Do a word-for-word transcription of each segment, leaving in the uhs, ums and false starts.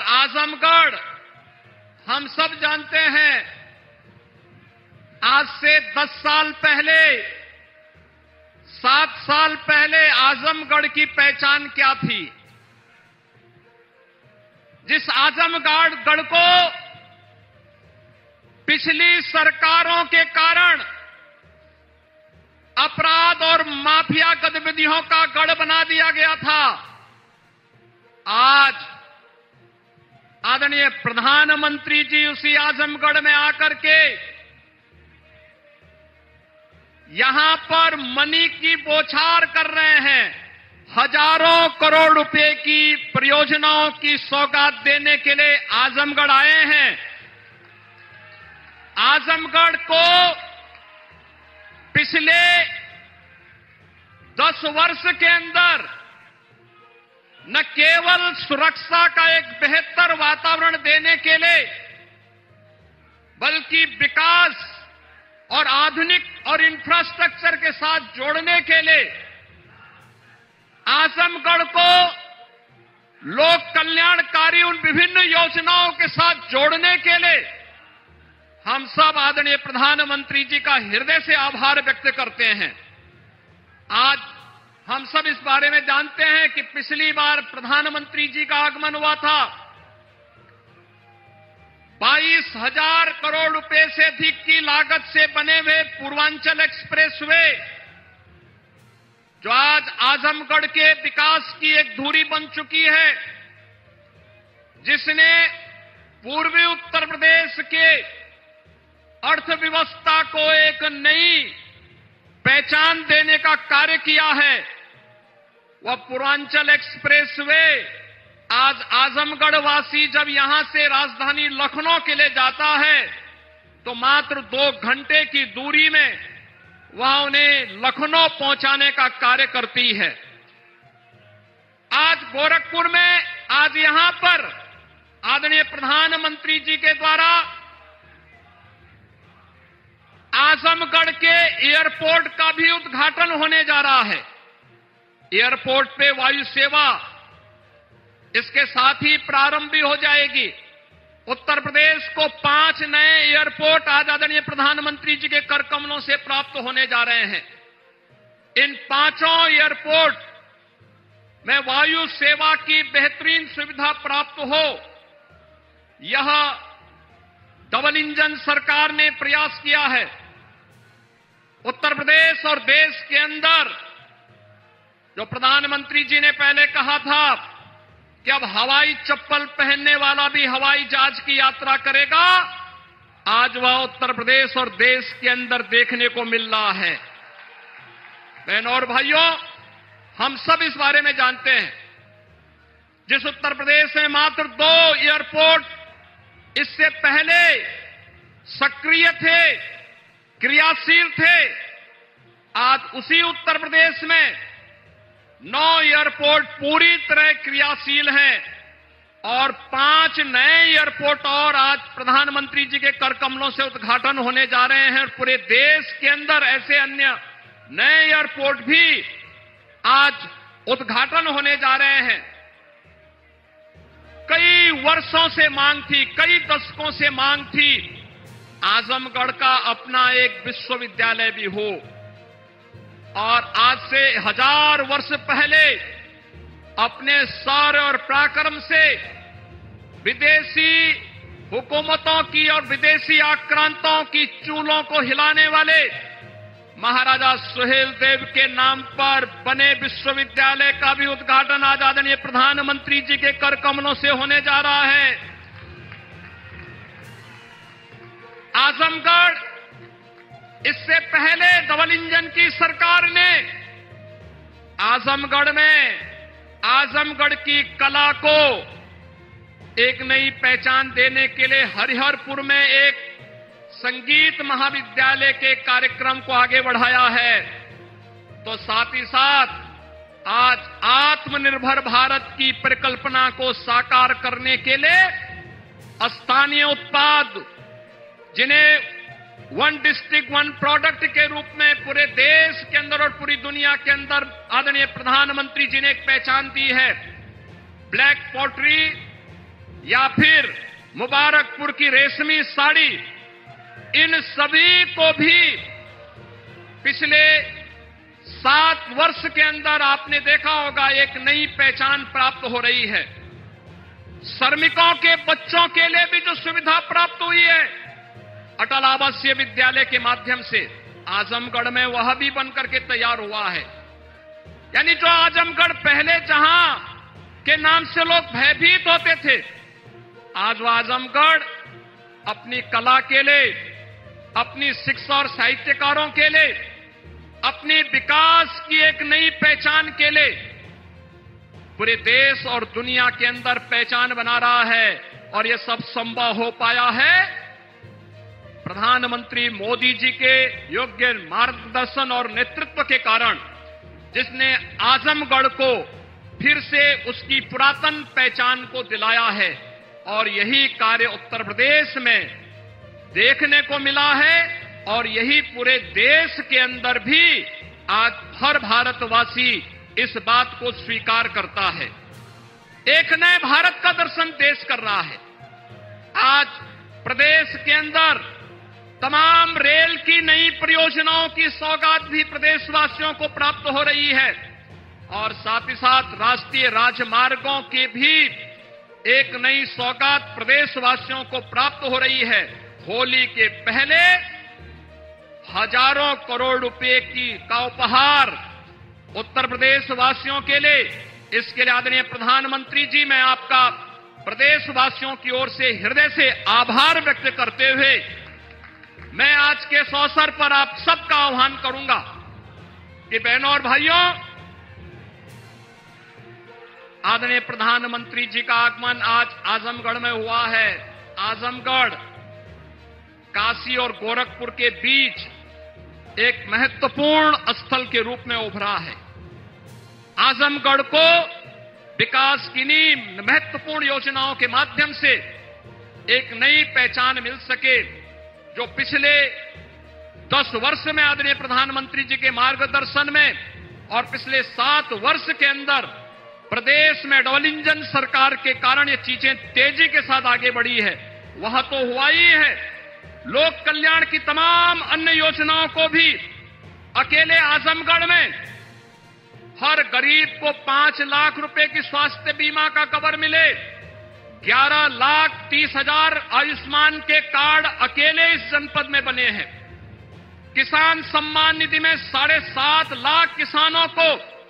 और आजमगढ़ हम सब जानते हैं, आज से दस साल पहले, सात साल पहले आजमगढ़ की पहचान क्या थी? जिस आजमगढ़ गढ़ को पिछली सरकारों के कारण अपराध और माफिया गतिविधियों का गढ़ बना दिया गया था, आज आदरणीय प्रधानमंत्री जी उसी आजमगढ़ में आकर के यहां पर मनी की बौछार कर रहे हैं। हजारों करोड़ रुपए की परियोजनाओं की सौगात देने के लिए आजमगढ़ आए हैं। आजमगढ़ को पिछले दस वर्ष के अंदर न केवल सुरक्षा का एक बेहतर वातावरण देने के लिए, बल्कि विकास और आधुनिक और इंफ्रास्ट्रक्चर के साथ जोड़ने के लिए आजमगढ़ को लोक कल्याणकारी उन विभिन्न योजनाओं के साथ जोड़ने के लिए हम सब आदरणीय प्रधानमंत्री जी का हृदय से आभार व्यक्त करते हैं। आज हम सब इस बारे में जानते हैं कि पिछली बार प्रधानमंत्री जी का आगमन हुआ था, बाईस हजार करोड़ रुपए से अधिक की लागत से बने हुए पूर्वांचल एक्सप्रेसवे, जो आज आजमगढ़ के विकास की एक धुरी बन चुकी है, जिसने पूर्वी उत्तर प्रदेश के अर्थव्यवस्था को एक नई पहचान देने का कार्य किया है। वह पूर्वांचल एक्सप्रेसवे आज आजमगढ़ वासी जब यहां से राजधानी लखनऊ के लिए जाता है तो मात्र दो घंटे की दूरी में वह उन्हें लखनऊ पहुंचाने का कार्य करती है। आज गोरखपुर में, आज यहां पर आदरणीय प्रधानमंत्री जी के द्वारा आजमगढ़ के एयरपोर्ट का भी उद्घाटन होने जा रहा है। एयरपोर्ट पे वायु सेवा इसके साथ ही प्रारंभ भी हो जाएगी। उत्तर प्रदेश को पांच नए एयरपोर्ट आज आदरणीय प्रधानमंत्री जी के कर कमलों से प्राप्त होने जा रहे हैं। इन पांचों एयरपोर्ट में वायु सेवा की बेहतरीन सुविधा प्राप्त हो, यह डबल इंजन सरकार ने प्रयास किया है। उत्तर प्रदेश और देश के अंदर जो प्रधानमंत्री जी ने पहले कहा था कि अब हवाई चप्पल पहनने वाला भी हवाई जहाज की यात्रा करेगा, आज वह उत्तर प्रदेश और देश के अंदर देखने को मिल रहा है। बहनों और भाइयों, हम सब इस बारे में जानते हैं, जिस उत्तर प्रदेश में मात्र दो एयरपोर्ट इससे पहले सक्रिय थे, क्रियाशील थे, आज उसी उत्तर प्रदेश में नौ एयरपोर्ट पूरी तरह क्रियाशील हैं और पांच नए एयरपोर्ट और आज प्रधानमंत्री जी के कर कमलों से उद्घाटन होने जा रहे हैं। और पूरे देश के अंदर ऐसे अन्य नए एयरपोर्ट भी आज उद्घाटन होने जा रहे हैं। कई वर्षों से मांग थी, कई दशकों से मांग थी, आजमगढ़ का अपना एक विश्वविद्यालय भी हो। और आज से हजार वर्ष पहले अपने शौर्य और पराक्रम से विदेशी हुकूमतों की और विदेशी आक्रांताओं की चूलों को हिलाने वाले महाराजा सुहेल देव के नाम पर बने विश्वविद्यालय का भी उद्घाटन आज आदरणीय प्रधानमंत्री जी के कर कमलों से होने जा रहा है। आजमगढ़ इससे पहले डबल इंजन की सरकार ने आजमगढ़ में आजमगढ़ की कला को एक नई पहचान देने के लिए हरिहरपुर में एक संगीत महाविद्यालय के कार्यक्रम को आगे बढ़ाया है। तो साथ ही साथ आज आत्मनिर्भर भारत की परिकल्पना को साकार करने के लिए स्थानीय उत्पाद, जिन्हें वन डिस्ट्रिक्ट वन प्रोडक्ट के रूप में पूरे देश के अंदर और पूरी दुनिया के अंदर आदरणीय प्रधानमंत्री जी ने एक पहचान दी है। ब्लैक पॉटरी, या फिर मुबारकपुर की रेशमी साड़ी, इन सभी को भी पिछले सात वर्ष के अंदर आपने देखा होगा एक नई पहचान प्राप्त हो रही है। श्रमिकों के बच्चों के लिए भी जो सुविधा प्राप्त हुई है अटल आवासीय विद्यालय के माध्यम से, आजमगढ़ में वह भी बनकर के तैयार हुआ है। यानी जो आजमगढ़ पहले जहां के नाम से लोग भयभीत होते थे, आज वह आजमगढ़ अपनी कला के लिए, अपनी शिक्षा और साहित्यकारों के लिए, अपनी विकास की एक नई पहचान के लिए पूरे देश और दुनिया के अंदर पहचान बना रहा है। और यह सब संभव हो पाया है प्रधानमंत्री मोदी जी के योग्य मार्गदर्शन और नेतृत्व के कारण, जिसने आजमगढ़ को फिर से उसकी पुरातन पहचान को दिलाया है। और यही कार्य उत्तर प्रदेश में देखने को मिला है और यही पूरे देश के अंदर भी आज हर भारतवासी इस बात को स्वीकार करता है। एक नए भारत का दर्शन देश कर रहा है। आज प्रदेश के अंदर तमाम रेल की नई परियोजनाओं की सौगात भी प्रदेशवासियों को प्राप्त हो रही है और साथ ही साथ राष्ट्रीय राजमार्गों की भी एक नई सौगात प्रदेशवासियों को प्राप्त हो रही है। होली के पहले हजारों करोड़ रुपए की का उपहार उत्तर प्रदेश वासियों के लिए, इसके लिए आदरणीय प्रधानमंत्री जी, मैं आपका प्रदेशवासियों की ओर से हृदय से आभार व्यक्त करते हुए मैं आज के इस अवसर पर आप सबका आह्वान करूंगा कि बहनों और भाइयों, आदरणीय प्रधानमंत्री जी का आगमन आज आजमगढ़ में हुआ है। आजमगढ़ काशी और गोरखपुर के बीच एक महत्वपूर्ण स्थल के रूप में उभरा है। आजमगढ़ को विकास की नींव महत्वपूर्ण योजनाओं के माध्यम से एक नई पहचान मिल सके, जो पिछले दस वर्ष में आदरणीय प्रधानमंत्री जी के मार्गदर्शन में और पिछले सात वर्ष के अंदर प्रदेश में डबल इंजन सरकार के कारण ये चीजें तेजी के साथ आगे बढ़ी है, वह तो हुआ ही है। लोक कल्याण की तमाम अन्य योजनाओं को भी अकेले आजमगढ़ में हर गरीब को पांच लाख रुपए की स्वास्थ्य बीमा का कवर मिले, ग्यारह लाख तीस हजार आयुष्मान के कार्ड अकेले इस जनपद में बने हैं। किसान सम्मान निधि में साढ़े सात लाख किसानों को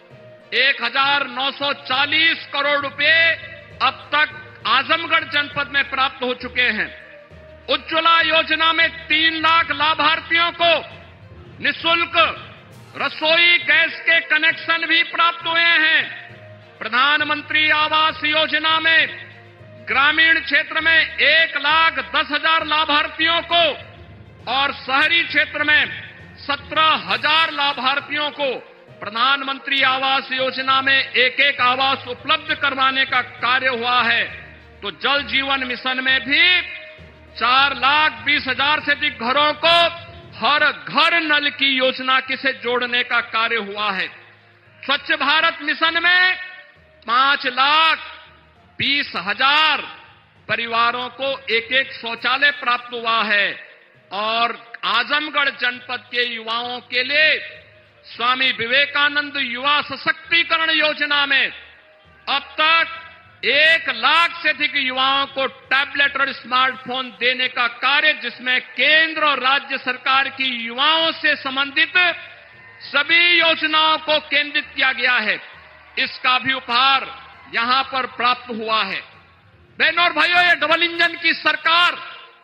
एक हजार नौ सौ चालीस करोड़ रुपए अब तक आजमगढ़ जनपद में प्राप्त हो चुके हैं। उज्ज्वला योजना में तीन लाख लाभार्थियों को निःशुल्क रसोई गैस के कनेक्शन भी प्राप्त हुए हैं। प्रधानमंत्री आवास योजना में ग्रामीण क्षेत्र में एक लाख दस हजार लाभार्थियों को और शहरी क्षेत्र में सत्रह हजार लाभार्थियों को प्रधानमंत्री आवास योजना में एक एक आवास उपलब्ध करवाने का कार्य हुआ है। तो जल जीवन मिशन में भी चार लाख बीस हजार से अधिक घरों को हर घर नल की योजना से जोड़ने का कार्य हुआ है। स्वच्छ भारत मिशन में पांच लाख बीस हजार परिवारों को एक एक शौचालय प्राप्त हुआ है और आजमगढ़ जनपद के युवाओं के लिए स्वामी विवेकानंद युवा सशक्तिकरण योजना में अब तक एक लाख से अधिक युवाओं को टैबलेट और स्मार्टफोन देने का कार्य, जिसमें केंद्र और राज्य सरकार की युवाओं से संबंधित सभी योजनाओं को केंद्रित किया गया है, इसका भी उपहार यहां पर प्राप्त हुआ है। बहनों और भाइयों, ये डबल इंजन की सरकार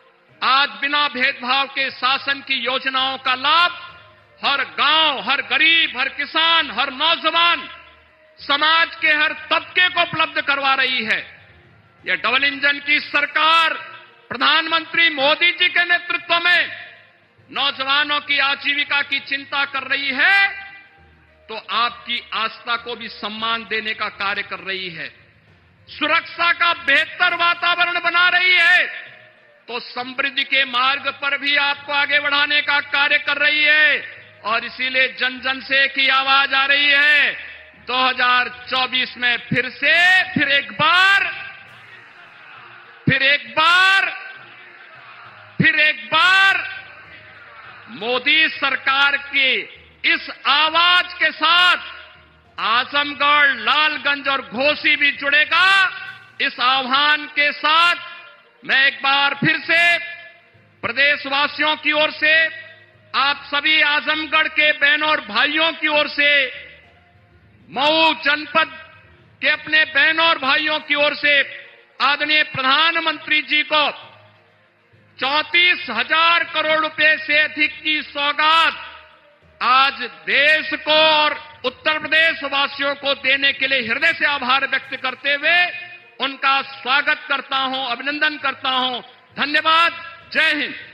आज बिना भेदभाव के शासन की योजनाओं का लाभ हर गांव, हर गरीब, हर किसान, हर नौजवान, समाज के हर तबके को उपलब्ध करवा रही है। यह डबल इंजन की सरकार प्रधानमंत्री मोदी जी के नेतृत्व में नौजवानों की आजीविका की चिंता कर रही है, तो आपकी आस्था को भी सम्मान देने का कार्य कर रही है। सुरक्षा का बेहतर वातावरण बना रही है, तो समृद्धि के मार्ग पर भी आपको आगे बढ़ाने का कार्य कर रही है। और इसीलिए जन जन से एक ही आवाज आ रही है, दो हजार चौबीस में फिर से फिर एक बार फिर एक बार फिर एक बार मोदी सरकार की इस आवाज के साथ आजमगढ़, लालगंज और घोसी भी जुड़ेगा। इस आह्वान के साथ मैं एक बार फिर से प्रदेशवासियों की ओर से, आप सभी आजमगढ़ के बहनों और भाइयों की ओर से, मऊ जनपद के अपने बहनों और भाइयों की ओर से आदरणीय प्रधानमंत्री जी को चौंतीस हजार करोड़ रुपए से अधिक की सौगात आज देश को और उत्तर प्रदेश वासियों को देने के लिए हृदय से आभार व्यक्त करते हुए उनका स्वागत करता हूं, अभिनंदन करता हूं। धन्यवाद। जय हिंद।